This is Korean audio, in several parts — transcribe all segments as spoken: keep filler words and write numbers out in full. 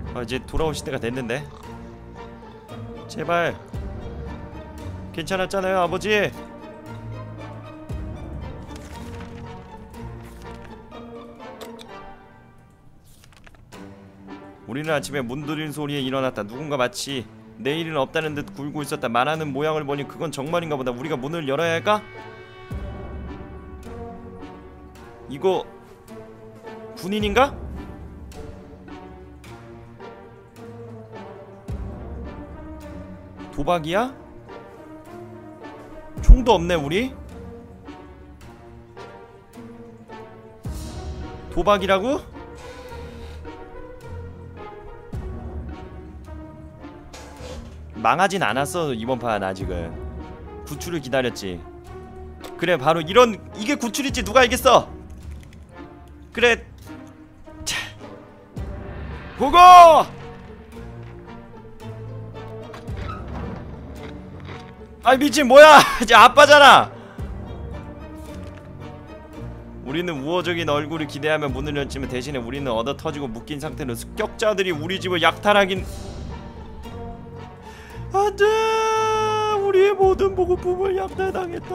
아, 이제 돌아오실 때가 됐는데. 제발. 괜찮았잖아요, 아버지. 우리는 아침에 문드린 소리에 일어났다. 누군가 마치 내일은 없다는 듯 굴고 있었다. 말하는 모양을 보니 그건 정말인가 보다. 우리가 문을 열어야 할까? 이거 군인인가? 도박이야? 총도 없네 우리? 도박이라고? 망하진 않았어 이번 판. 아직은 구출을 기다렸지. 그래 바로 이런 이게 구출이지. 누가 이겼어? 그래. 차. 고고! 아이 미친 뭐야. 이제 아빠잖아. 우리는 우호적인 얼굴을 기대하며 문을 열지만 대신에 우리는 얻어 터지고 묶인 상태로 습격자들이 우리 집을 약탈하긴. 안돼. 우리의 모든 보급품을 약탈당했다.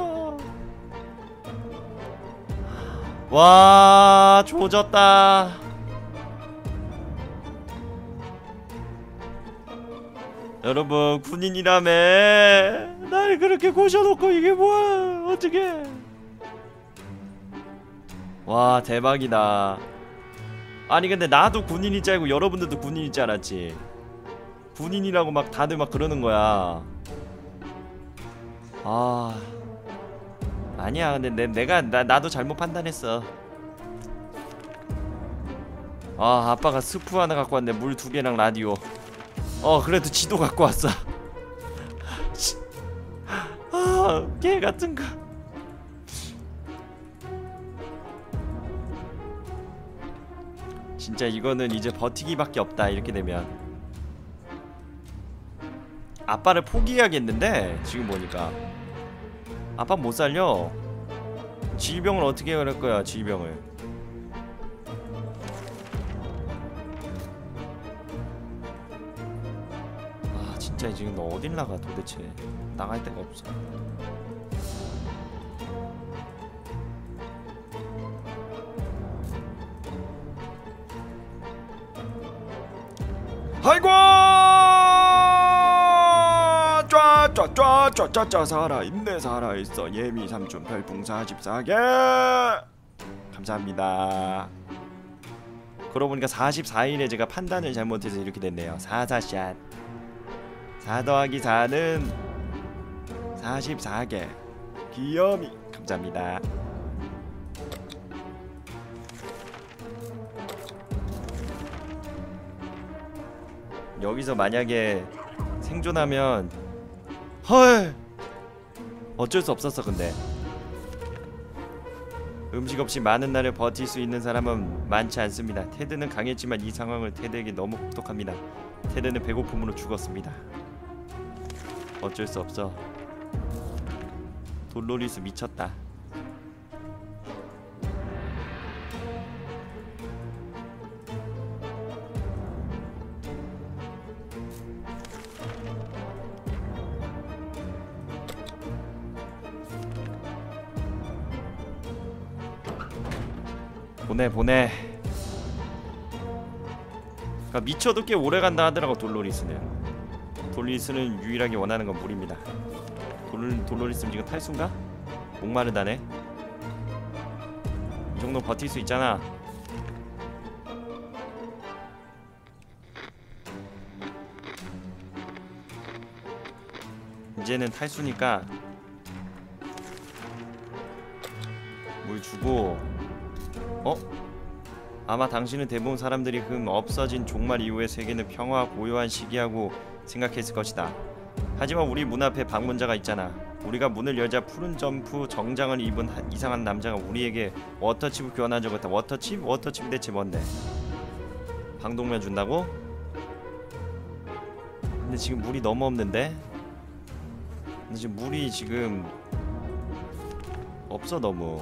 와 조졌다. 여러분 군인이라며 날 그렇게 고셔놓고 이게 뭐야. 어떡해. 와 대박이다. 아니 근데 나도 군인인 줄 알고 여러분들도 군인인 줄 알았지. 군인이라고 막 다들 막 그러는 거야. 아 아니야. 근데 내, 내가 나, 나도 잘못 판단했어. 아 아빠가 스프 하나 갖고 왔네. 물 두 개랑 라디오. 어 그래도 지도 갖고 왔어. 아 개같은거. 진짜 이거는 이제 버티기밖에 없다. 이렇게 되면 아빠를 포기해야겠는데. 지금 보니까 아빠 못 살려. 질병을 어떻게 할 거야. 질병을. 아 진짜 지금 너 어딜 나가 도대체. 나갈 데가 없어. 아이고 쫙쫙쫙쫙쫙 살아있네. 살아있어. 예미 삼촌 별풍선 사십사 개 감사합니다. 그러고 보니까 사십사 일에 제가 판단을 잘못해서 이렇게 됐네요. 사사샷. 사 더하기 사는 사십사 개. 귀염이 감사합니다. 여기서 만약에 생존하면 헐 어쩔 수 없었어. 근데 음식 없이 많은 날을 버틸 수 있는 사람은 많지 않습니다. 테드는 강했지만 이 상황을 테드에게 너무 혹독합니다. 테드는 배고픔으로 죽었습니다. 어쩔 수 없어. 돌로리스 미쳤다. 보내 보내. 그러니까 미쳐도 꽤 오래간다 하더라고. 돌로리스는 돌로리스는 유일하게 원하는 건 물입니다. 돌, 돌로리스는 지금 탈수인가? 목마르다네. 이 정도 버틸 수 있잖아. 이제는 탈수니까 물 주고. 어? 아마 당신은 대부분 사람들이 흠 없어진 종말 이후의 세계는 평화와 고요한 시기하고 생각했을 것이다. 하지만 우리 문 앞에 방문자가 있잖아. 우리가 문을 열자 푸른 점프 정장을 입은 이상한 남자가 우리에게 워터칩을 교환한 적이 있다. 워터칩? 워터칩이 대체 뭔데? 방독면 준다고? 근데 지금 물이 너무 없는데? 근데 지금 물이 지금 없어. 너무.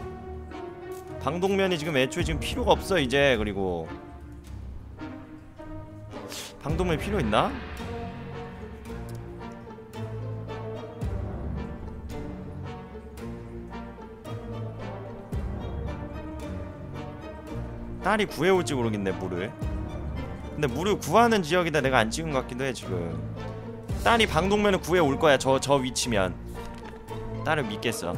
방독면이 지금 애초에 지금 필요가 없어 이제. 그리고 방독면 필요 있나? 딸이 구해올지 모르겠네 물을. 근데 물을 구하는 지역이다 내가 안 찍은 것 같기도 해 지금. 딸이 방독면을 구해올 거야. 저 저 위치면 딸을 믿겠어.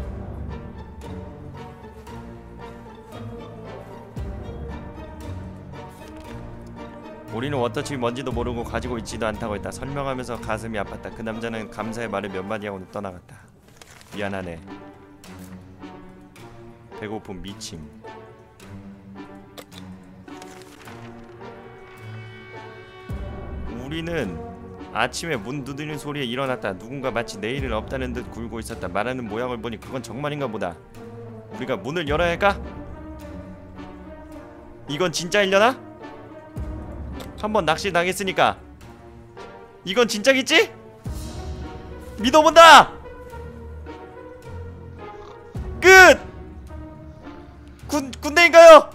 우리는 워터칩이 뭔지도 모르고 가지고 있지도 않다고 했다. 설명하면서 가슴이 아팠다. 그 남자는 감사의 말을 몇 마디 하고 떠나갔다. 미안하네. 배고픔 미침. 우리는 아침에 문 두드리는 소리에 일어났다. 누군가 마치 내일은 없다는 듯 굴고 있었다. 말하는 모양을 보니 그건 정말인가 보다. 우리가 문을 열어야 할까? 이건 진짜이려나? 한번 낚시 당했으니까 이건 진짜겠지? 믿어본다! 끝! 군, 군대인가요?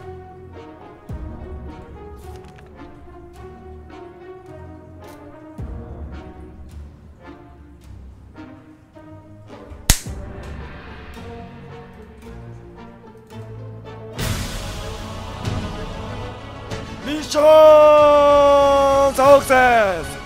미션 석세스!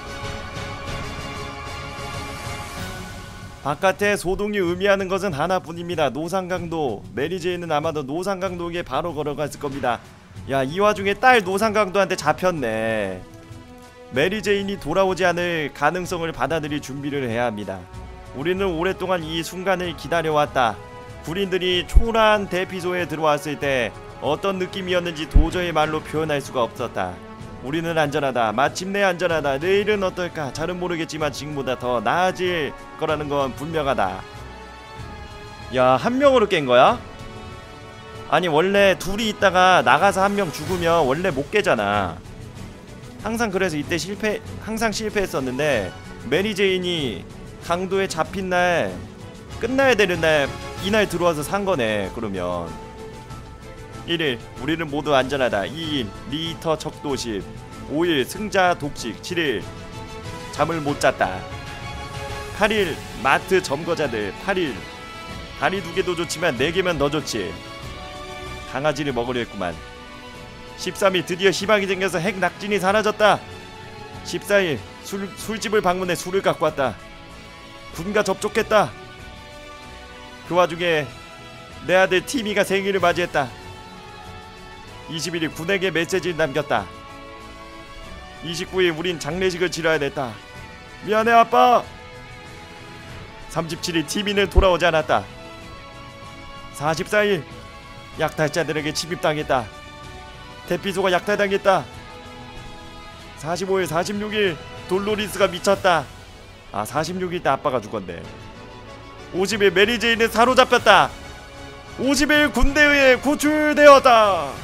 바깥에 소동이 의미하는 것은 하나뿐입니다. 노상강도. 메리제이는 아마도 노상강도에게 바로 걸어갔을 겁니다. 야, 이 와중에 딸 노상강도한테 잡혔네. 메리제인이 돌아오지 않을 가능성을 받아들일 준비를 해야 합니다. 우리는 오랫동안 이 순간을 기다려왔다. 군인들이 초라한 대피소에 들어왔을 때 어떤 느낌이었는지 도저히 말로 표현할 수가 없었다. 우리는 안전하다. 마침내 안전하다. 내일은 어떨까? 잘은 모르겠지만 지금보다 더 나아질 거라는 건 분명하다. 야, 한 명으로 깬 거야? 아니 원래 둘이 있다가 나가서 한 명 죽으면 원래 못 깨잖아. 항상 그래서 이때 실패 항상 실패했었는데 메리제인이 강도에 잡힌 날 끝나야 되는 날 이날 들어와서 산 거네. 그러면 일 일 우리는 모두 안전하다. 이 일 리터 척도십. 오 일 승자 독식. 칠 일 잠을 못 잤다. 팔 일 마트 점거자들. 팔 일 다리 두 개도 좋지만 네 개면 더 좋지. 강아지를 먹으려 했구만. 십삼 일 드디어 희망이 생겨서 핵 낙진이 사라졌다. 십사 일 술, 술집을 방문해 술을 갖고 왔다. 군과 접촉했다. 그 와중에 내 아들 티미가 생일을 맞이했다. 이십일 일 군에게 메시지를 남겼다. 이십구 일 우린 장례식을 치러야 됐다. 미안해 아빠. 삼십칠 일 티미는 돌아오지 않았다. 사십사 일 약탈자들에게 침입당했다. 대피소가 약탈당했다. 사십오 일 사십육 일 돌로리스가 미쳤다. 아, 사십육 일 때 아빠가 죽었네. 오십 일 메리제인은 사로잡혔다. 오십 일 군대에 의해 구출되었다.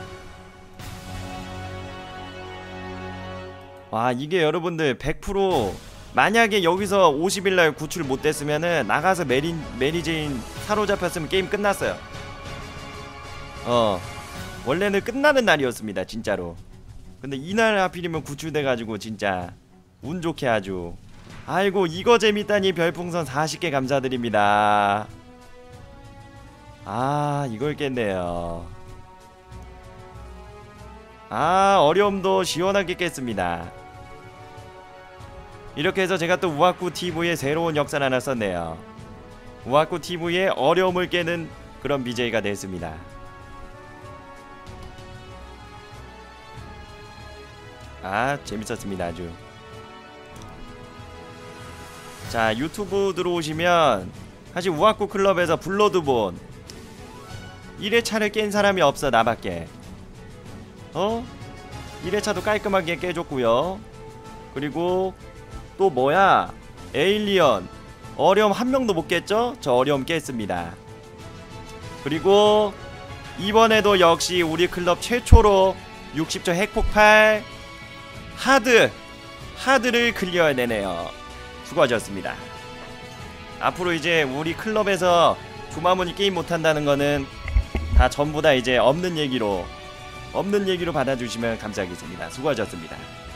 와, 이게 여러분들 백 퍼센트 만약에 여기서 오십 일날 구출 못됐으면은 나가서 메리, 메리제인 사로잡혔으면 게임 끝났어요. 어 원래는 끝나는 날이었습니다 진짜로. 근데 이날 하필이면 구출돼가지고 진짜 운 좋게 아주. 아이고 이거 재밌다니 별풍선 사십 개 감사드립니다. 아 이걸 깼네요. 아 어려움도 시원하게 깼습니다. 이렇게 해서 제가 또 우아쿠 티비의 새로운 역사를 하나 썼네요. 우아쿠 티비의 어려움을 깨는 그런 비제이가 됐습니다. 아 재밌었습니다 아주. 자 유튜브 들어오시면 사실 우아쿠 클럽에서 블러드본 일 회차를 깬 사람이 없어 나밖에. 어? 일 회차도 깔끔하게 깨줬고요. 그리고 또 뭐야 에일리언 어려움 한 명도 못 깼죠? 저 어려움 깼습니다. 그리고 이번에도 역시 우리 클럽 최초로 육십 초 핵폭발 하드 하드를 클리어해내네요. 수고하셨습니다. 앞으로 이제 우리 클럽에서 조마무니 게임 못한다는 거는 다 전부 다 이제 없는 얘기로 없는 얘기로 받아주시면 감사하겠습니다. 수고하셨습니다.